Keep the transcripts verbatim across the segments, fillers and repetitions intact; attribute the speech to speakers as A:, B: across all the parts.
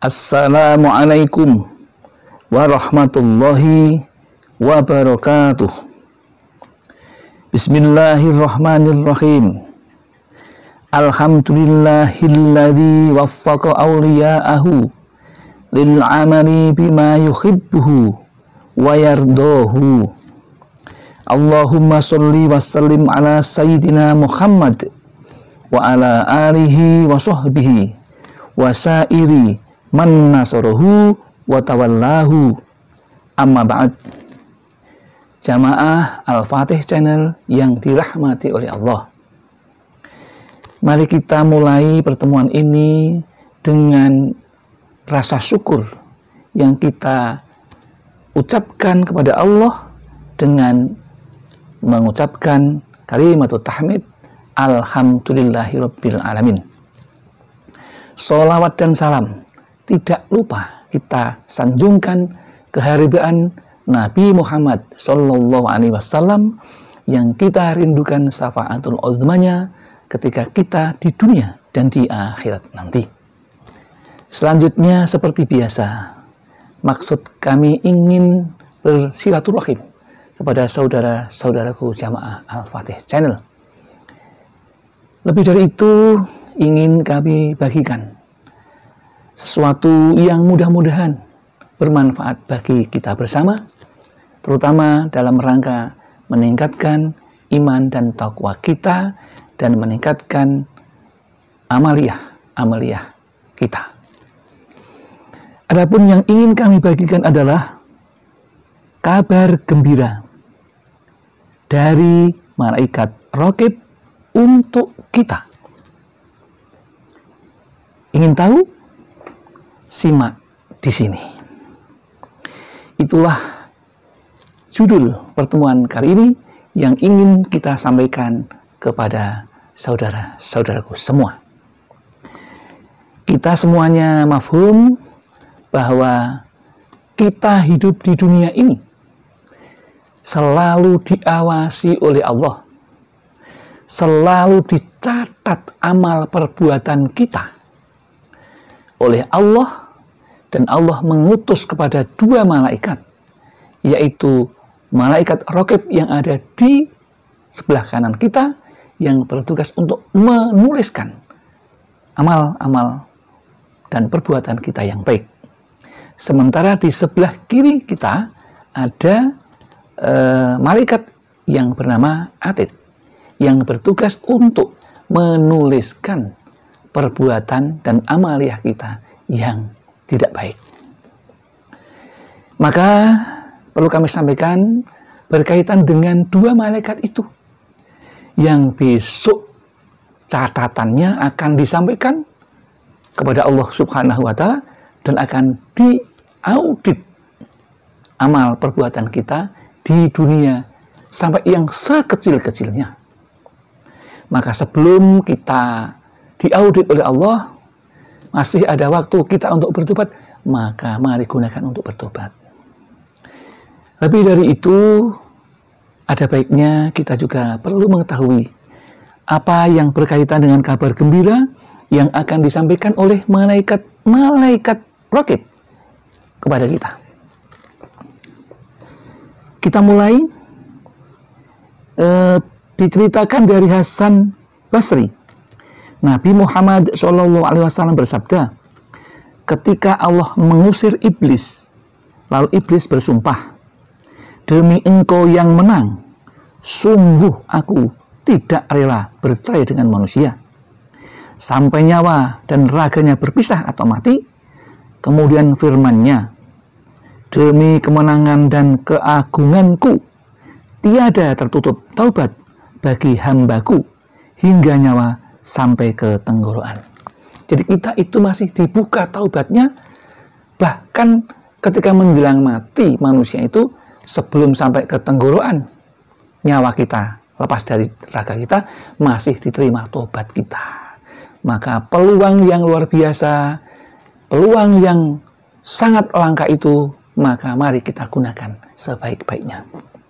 A: Assalamualaikum warahmatullahi wabarakatuh. Bismillahirrahmanirrahim. Alhamdulillahilladzi waffaqa awliya'ahu lil amali bima yuhibbuhu wa yardahu. Allahumma sholli wa sallim ala sayyidina Muhammad wa ala alihi wa sahbihi wa sairi man nasarahu wa tawallahu. Amma ba'd. Jamaah Al-Fatih Channel yang dirahmati oleh Allah, mari kita mulai pertemuan ini dengan rasa syukur yang kita ucapkan kepada Allah dengan mengucapkan kalimatut tahmid alhamdulillahirabbil alamin. Sholawat dan salam tidak lupa kita sanjungkan keharibaan Nabi Muhammad Shallallahu Alaihi Wasallam yang kita rindukan syafaatul uzmanya ketika kita di dunia dan di akhirat nanti. Selanjutnya seperti biasa, maksud kami ingin bersilaturahim kepada saudara-saudaraku jamaah Al-Fatih Channel. Lebih dari itu, ingin kami bagikan sesuatu yang mudah-mudahan bermanfaat bagi kita bersama, terutama dalam rangka meningkatkan iman dan taqwa kita dan meningkatkan amaliyah-amaliyah kita. Adapun yang ingin kami bagikan adalah kabar gembira dari malaikat Raqib untuk kita. Ingin tahu? Simak di sini. Itulah judul pertemuan kali ini yang ingin kita sampaikan kepada saudara-saudaraku semua. Kita semuanya mafhum bahwa kita hidup di dunia ini selalu diawasi oleh Allah, selalu dicatat amal perbuatan kita oleh Allah, dan Allah mengutus kepada dua malaikat, yaitu malaikat Raqib yang ada di sebelah kanan kita yang bertugas untuk menuliskan amal-amal dan perbuatan kita yang baik. Sementara di sebelah kiri kita ada e, malaikat yang bernama Atid yang bertugas untuk menuliskan perbuatan dan amaliyah kita yang tidak baik. Maka perlu kami sampaikan berkaitan dengan dua malaikat itu yang besok catatannya akan disampaikan kepada Allah Subhanahu wa Ta'ala dan akan diaudit amal perbuatan kita di dunia sampai yang sekecil-kecilnya. Maka sebelum kita diaudit oleh Allah, masih ada waktu kita untuk bertobat, maka mari gunakan untuk bertobat. Lebih dari itu, ada baiknya kita juga perlu mengetahui apa yang berkaitan dengan kabar gembira yang akan disampaikan oleh malaikat-malaikat Raqib kepada kita. Kita mulai eh, diceritakan dari Hasan Basri. Nabi Muhammad shallallahu alaihi wasallam bersabda, ketika Allah mengusir iblis, lalu iblis bersumpah, demi engkau yang menang, sungguh aku tidak rela bercerai dengan manusia. Sampai nyawa dan raganya berpisah atau mati. Kemudian firman-Nya, demi kemenangan dan keagunganku, tiada tertutup taubat bagi hambaku hingga nyawa sampai ke tenggorokan. Jadi kita itu masih dibuka taubatnya, bahkan ketika menjelang mati manusia itu sebelum sampai ke tenggorokan, nyawa kita lepas dari raga kita, masih diterima taubat kita. Maka peluang yang luar biasa, peluang yang sangat langka itu, maka mari kita gunakan sebaik-baiknya.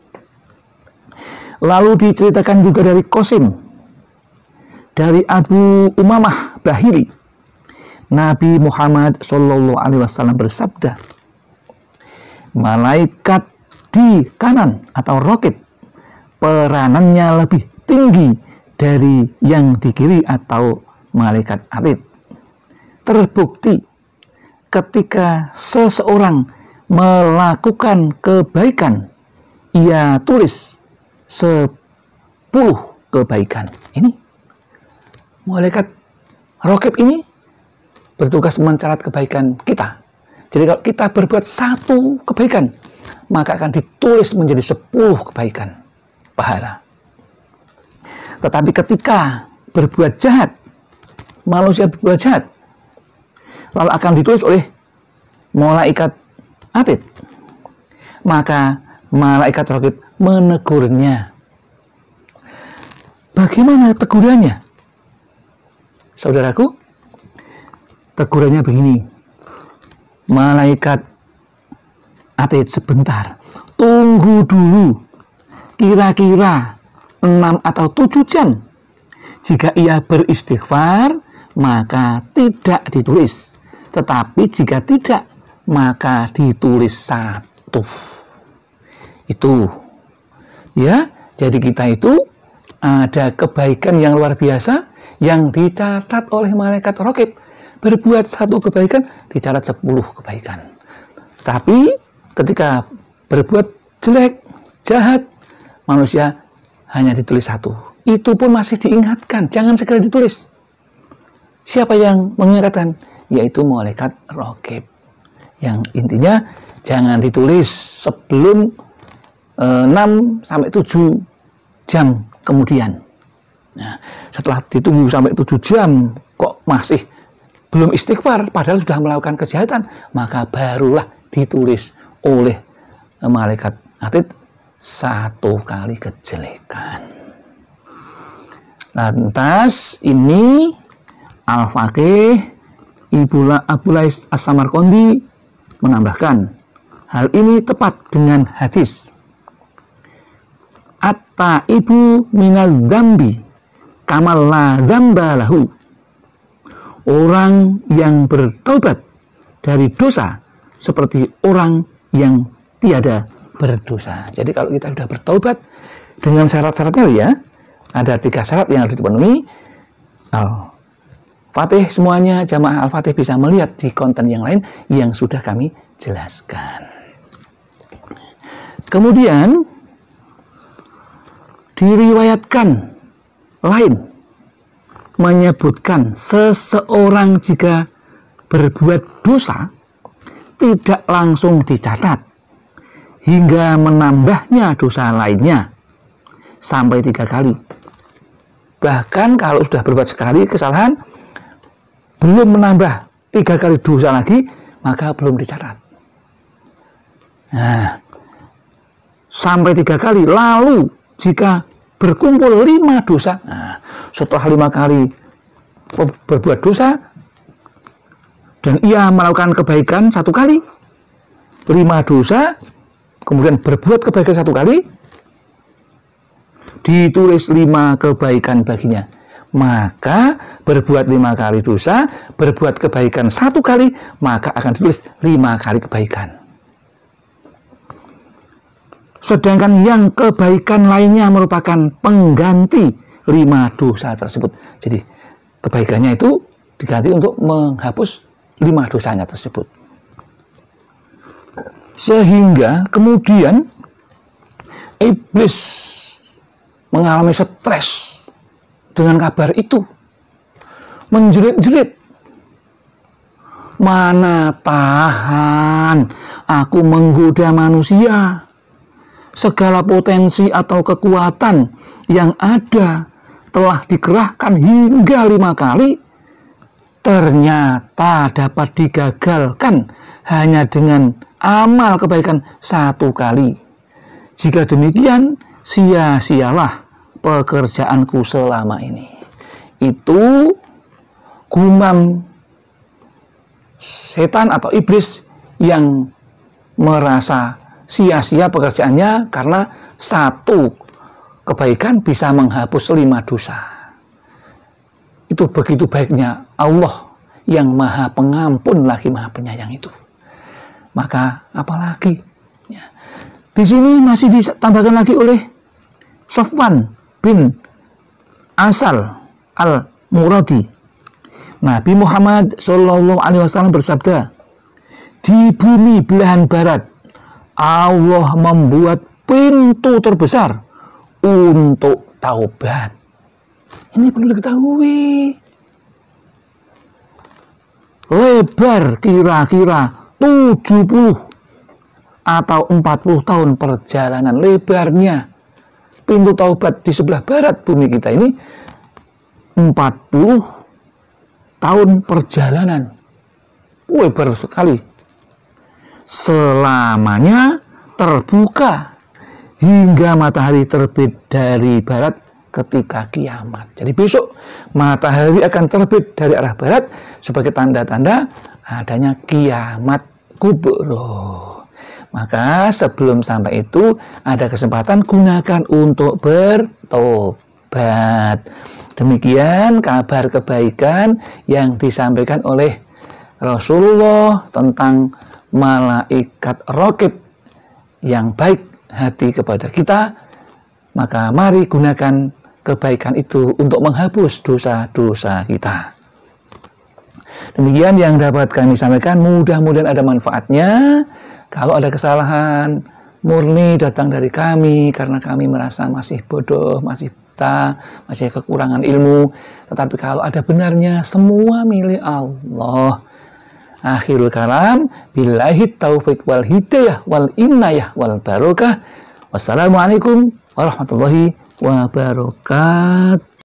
A: Lalu diceritakan juga dari Qasim, dari Abu Umamah Bahili, Nabi Muhammad Shallallahu Alaihi Wasallam bersabda, malaikat di kanan atau raqib peranannya lebih tinggi dari yang di kiri atau malaikat atid. Terbukti ketika seseorang melakukan kebaikan, ia tulis sepuluh kebaikan. Ini malaikat raqib ini bertugas mencatat kebaikan kita. Jadi kalau kita berbuat satu kebaikan, maka akan ditulis menjadi sepuluh kebaikan pahala. Tetapi ketika berbuat jahat, manusia berbuat jahat, lalu akan ditulis oleh malaikat atid, maka malaikat raqib menegurnya. Bagaimana tegurannya? Saudaraku, tegurannya begini. Malaikat atid, sebentar, tunggu dulu, kira-kira enam atau tujuh jam. Jika ia beristighfar, maka tidak ditulis. Tetapi jika tidak, maka ditulis satu. Itu, ya. Jadi kita itu ada kebaikan yang luar biasa yang dicatat oleh malaikat raqib. Berbuat satu kebaikan dicatat sepuluh kebaikan. Tapi ketika berbuat jelek, jahat, manusia hanya ditulis satu. Itu pun masih diingatkan, jangan segera ditulis. Siapa yang mengingatkan? Yaitu malaikat raqib. Yang intinya jangan ditulis sebelum e, enam sampai tujuh jam kemudian. Nah, setelah ditunggu sampai tujuh jam kok masih belum istighfar, padahal sudah melakukan kejahatan, maka barulah ditulis oleh malaikat atid satu kali kejelekan. Lantas ini Al-Faqih Abu Lais As-Samarqandi menambahkan, hal ini tepat dengan hadis at-taibu minal dzambi kamal la dzamba lahu. Orang yang bertaubat dari dosa seperti orang yang tiada berdosa. Jadi kalau kita sudah bertaubat dengan syarat-syaratnya ya, ada tiga syarat yang harus dipenuhi. Al-Fatih semuanya, jamaah Al-Fatih bisa melihat di konten yang lain yang sudah kami jelaskan. Kemudian diriwayatkan lain menyebutkan seseorang jika berbuat dosa tidak langsung dicatat hingga menambahnya dosa lainnya sampai tiga kali. Bahkan kalau sudah berbuat sekali kesalahan belum menambah tiga kali dosa lagi, maka belum dicatat. Nah, sampai tiga kali. Lalu jika berkumpul lima dosa, nah, setelah lima kali berbuat dosa dan ia melakukan kebaikan satu kali, lima dosa, kemudian berbuat kebaikan satu kali, ditulis lima kebaikan baginya. Maka berbuat lima kali dosa, berbuat kebaikan satu kali, maka akan ditulis lima kali kebaikan. Sedangkan yang kebaikan lainnya merupakan pengganti lima dosa tersebut. Jadi kebaikannya itu diganti untuk menghapus lima dosanya tersebut. Sehingga kemudian iblis mengalami stres dengan kabar itu, menjerit-jerit, mana tahan aku menggoda manusia. Segala potensi atau kekuatan yang ada telah dikerahkan hingga lima kali, ternyata dapat digagalkan hanya dengan amal kebaikan satu kali. Jika demikian, sia-sialah pekerjaanku selama ini. Itu gumam setan atau iblis yang merasa sia-sia pekerjaannya karena satu kebaikan bisa menghapus lima dosa. Itu begitu baiknya Allah yang maha pengampun lagi maha penyayang itu. Maka apalagi ya. Di sini masih ditambahkan lagi oleh Sofwan bin Asal al-Muradi. Nabi Muhammad shallallahu alaihi wasallam bersabda, di bumi belahan barat Allah membuat pintu terbesar untuk taubat. Ini perlu diketahui. Lebar kira-kira tujuh puluh atau empat puluh tahun perjalanan lebarnya pintu taubat di sebelah barat bumi kita ini, empat puluh tahun perjalanan. Lebar sekali. Selamanya terbuka hingga matahari terbit dari barat ketika kiamat. Jadi besok matahari akan terbit dari arah barat sebagai tanda-tanda adanya kiamat kubro. Maka sebelum sampai itu ada kesempatan gunakan untuk bertobat. Demikian kabar kebaikan yang disampaikan oleh Rasulullah tentang malaikat raqib yang baik hati kepada kita. Maka mari gunakan kebaikan itu untuk menghapus dosa-dosa kita. Demikian yang dapat kami sampaikan, mudah-mudahan ada manfaatnya. Kalau ada kesalahan, murni datang dari kami karena kami merasa masih bodoh, masih buta, masih kekurangan ilmu. Tetapi kalau ada benarnya, semua milik Allah. Akhirul kalam, billahi taufiq wal hidayah wal inayah wal barokah. Wassalamualaikum warahmatullahi wabarakatuh.